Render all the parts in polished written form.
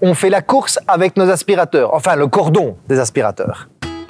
on fait la course avec nos aspirateurs, enfin le cordon des aspirateurs.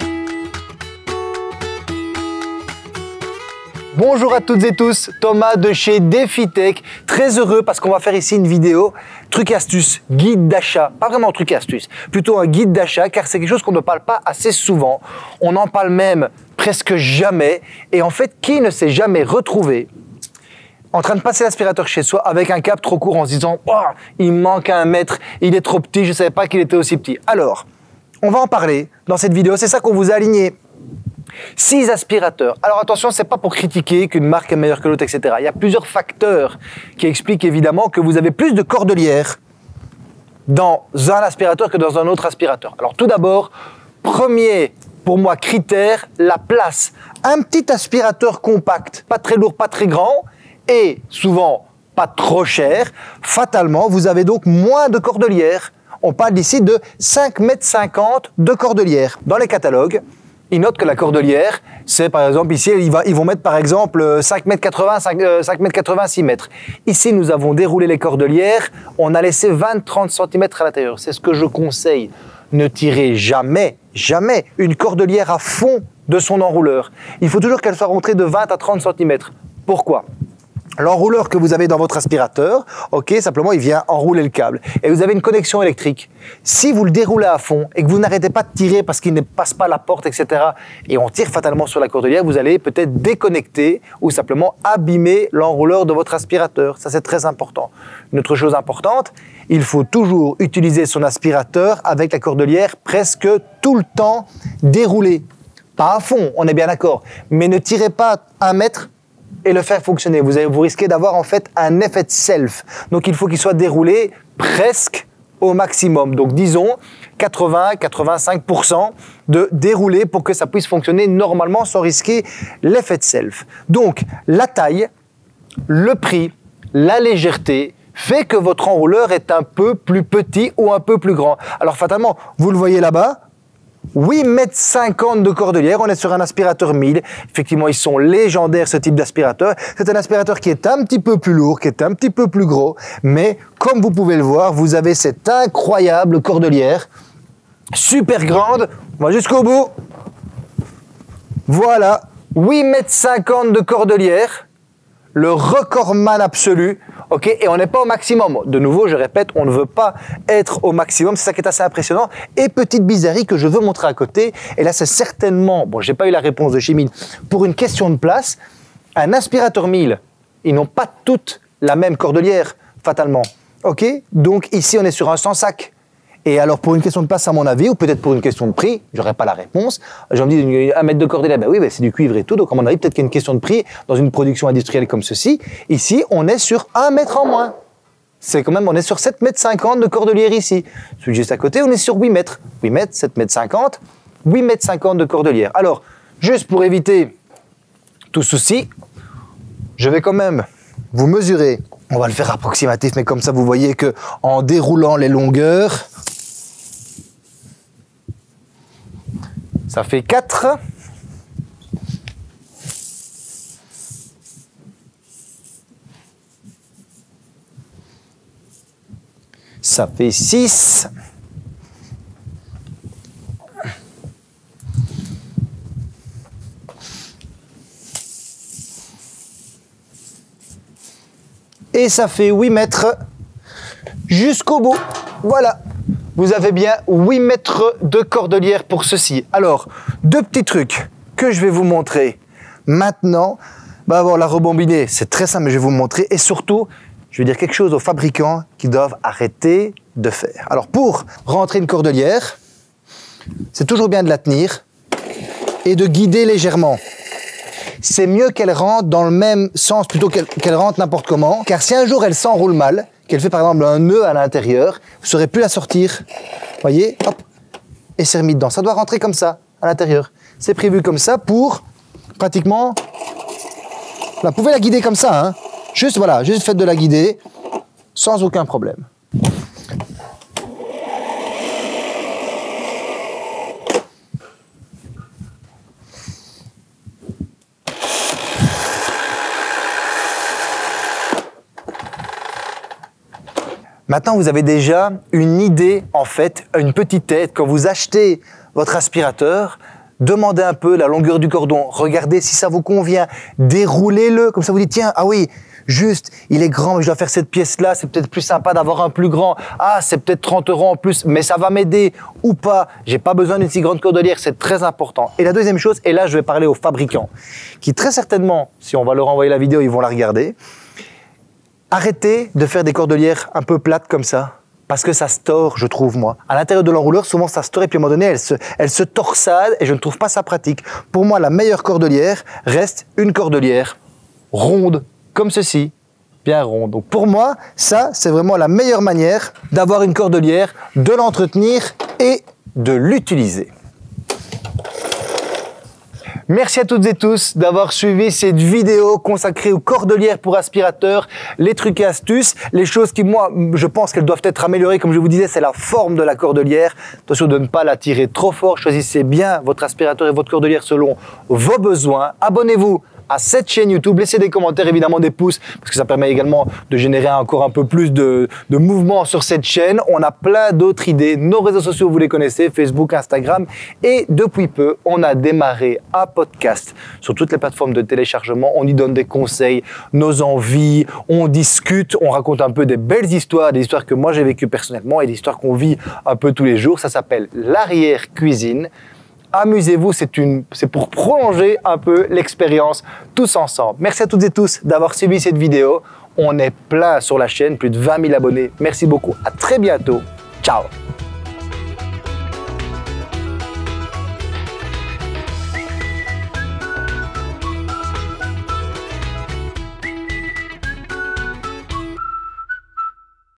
Bonjour à toutes et tous, Thomas de chez DefiTech, très heureux parce qu'on va faire ici une vidéo truc et astuce, guide d'achat, pas vraiment truc et astuce, plutôt un guide d'achat car c'est quelque chose qu'on ne parle pas assez souvent, on en parle même presque jamais et en fait qui ne s'est jamais retrouvé en train de passer l'aspirateur chez soi avec un câble trop court en se disant oh, il me manque 1 mètre, il est trop petit, je ne savais pas qu'il était aussi petit. Alors, on va en parler dans cette vidéo, c'est ça qu'on vous a aligné. 6 aspirateurs. Alors attention, c'est pas pour critiquer qu'une marque est meilleure que l'autre, etc. Il y a plusieurs facteurs qui expliquent évidemment que vous avez plus de cordelières dans un aspirateur que dans un autre aspirateur. Alors tout d'abord, premier pour moi critère, la place. Un petit aspirateur compact, pas très lourd, pas très grand et souvent pas trop cher. Fatalement, vous avez donc moins de cordelières. On parle ici de 5,50 m de cordelières. Dans les catalogues, ils notent que la cordelière, c'est par exemple ici, ils vont mettre par exemple 5,80 m, 5,80 m, 6 mètres. Ici, nous avons déroulé les cordelières, on a laissé 20-30 cm à l'intérieur. C'est ce que je conseille. Ne tirez jamais, jamais une cordelière à fond de son enrouleur. Il faut toujours qu'elle soit rentrée de 20 à 30 cm. Pourquoi ? L'enrouleur que vous avez dans votre aspirateur, ok, simplement il vient enrouler le câble. Et vous avez une connexion électrique. Si vous le déroulez à fond et que vous n'arrêtez pas de tirer parce qu'il ne passe pas la porte, etc., et on tire fatalement sur la cordelière, vous allez peut-être déconnecter ou simplement abîmer l'enrouleur de votre aspirateur. Ça, c'est très important. Une autre chose importante, il faut toujours utiliser son aspirateur avec la cordelière presque tout le temps déroulée. Pas à fond, on est bien d'accord, mais ne tirez pas 1 mètre et le faire fonctionner. Vous risquez d'avoir en fait un effet de self. Donc il faut qu'il soit déroulé presque au maximum. Donc disons 80-85% de déroulé pour que ça puisse fonctionner normalement sans risquer l'effet de self. Donc la taille, le prix, la légèreté fait que votre enrouleur est un peu plus petit ou un peu plus grand. Alors fatalement, vous le voyez là-bas, 8,50 m de cordelière, on est sur un aspirateur 1000. Effectivement, ils sont légendaires ce type d'aspirateur. C'est un aspirateur qui est un petit peu plus lourd, qui est un petit peu plus gros, mais comme vous pouvez le voir, vous avez cette incroyable cordelière, super grande, on va jusqu'au bout. Voilà, 8,50 m de cordelière, le recordman absolu. Ok, et on n'est pas au maximum. De nouveau, je répète, on ne veut pas être au maximum. C'est ça qui est assez impressionnant. Et petite bizarrerie que je veux montrer à côté. Et là, c'est certainement, bon, j'ai pas eu la réponse de chez Mille. Pour une question de place, un aspirateur 1000, ils n'ont pas toutes la même cordelière, fatalement. Ok, donc ici, on est sur un sans sac. Et alors, pour une question de place, à mon avis, ou peut-être pour une question de prix, j'aurais pas la réponse. Je me dis, 1 mètre de cordelière, ben oui, ben c'est du cuivre et tout. Donc, à mon avis, peut-être qu'il y a une question de prix dans une production industrielle comme ceci. Ici, on est sur 1 mètre en moins. C'est quand même, on est sur 7,50 m de cordelière ici. Celui juste à côté, on est sur 8 mètres. 8 mètres, 7,50 m, 8,50 m de cordelière. Alors, juste pour éviter tout souci, je vais quand même vous mesurer. On va le faire approximatif, mais comme ça, vous voyez que en déroulant les longueurs, ça fait 4. Ça fait 6. Et ça fait 8 mètres jusqu'au bout. Voilà. Vous avez bien 8 mètres de cordelière pour ceci. Alors, 2 petits trucs que je vais vous montrer maintenant. Bah bon, la rembobiner, c'est très simple, mais je vais vous montrer. Et surtout, je vais dire quelque chose aux fabricants qui doivent arrêter de faire. Alors, pour rentrer une cordelière, c'est toujours bien de la tenir et de guider légèrement. C'est mieux qu'elle rentre dans le même sens plutôt qu'elle rentre n'importe comment. Car si un jour elle s'enroule mal, qu'elle fait par exemple un nœud à l'intérieur, vous ne saurez plus la sortir. Voyez, hop, et c'est remis dedans. Ça doit rentrer comme ça, à l'intérieur. C'est prévu comme ça pour, pratiquement, vous pouvez la guider comme ça, hein. Juste, voilà, juste faites de la guider, sans aucun problème. Maintenant, vous avez déjà une idée, en fait, une petite aide. Quand vous achetez votre aspirateur, demandez un peu la longueur du cordon, regardez si ça vous convient, déroulez-le, comme ça vous dites, tiens, ah oui, juste, il est grand, mais je dois faire cette pièce-là, c'est peut-être plus sympa d'avoir un plus grand. Ah, c'est peut-être 30 € en plus, mais ça va m'aider ou pas. J'ai pas besoin d'une si grande cordelière, c'est très important. Et la deuxième chose, et là je vais parler aux fabricants, qui très certainement, si on va leur envoyer la vidéo, ils vont la regarder. Arrêtez de faire des cordelières un peu plates comme ça, parce que ça se tord, je trouve, moi. À l'intérieur de l'enrouleur, souvent ça se tord et puis à un moment donné, elle se torsade et je ne trouve pas ça pratique. Pour moi, la meilleure cordelière reste une cordelière ronde, comme ceci, bien ronde. Donc pour moi, ça, c'est vraiment la meilleure manière d'avoir une cordelière, de l'entretenir et de l'utiliser. Merci à toutes et tous d'avoir suivi cette vidéo consacrée aux cordelières pour aspirateurs, les trucs et astuces, les choses qui, moi, je pense qu'elles doivent être améliorées. Comme je vous disais, c'est la forme de la cordelière. Attention de ne pas la tirer trop fort. Choisissez bien votre aspirateur et votre cordelière selon vos besoins. Abonnez-vous à cette chaîne YouTube, laissez des commentaires, évidemment des pouces, parce que ça permet également de générer encore un peu plus de mouvement sur cette chaîne. On a plein d'autres idées. Nos réseaux sociaux, vous les connaissez, Facebook, Instagram. Et depuis peu, on a démarré un podcast sur toutes les plateformes de téléchargement. On y donne des conseils, nos envies, on discute, on raconte un peu des belles histoires, des histoires que moi j'ai vécues personnellement et des histoires qu'on vit un peu tous les jours. Ça s'appelle l'arrière-cuisine. Amusez-vous, c'est pour prolonger un peu l'expérience tous ensemble. Merci à toutes et tous d'avoir suivi cette vidéo. On est plein sur la chaîne, plus de 20 000 abonnés. Merci beaucoup, à très bientôt. Ciao.